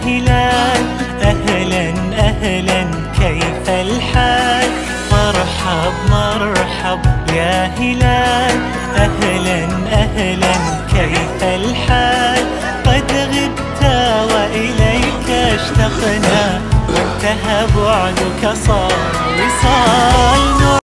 هلال، أهلا أهلا كيف الحال؟ مرحب مرحب يا هلال، أهلا أهلا كيف الحال؟ قد غبت وإليك اشتقنا، وانتهى بعدك صار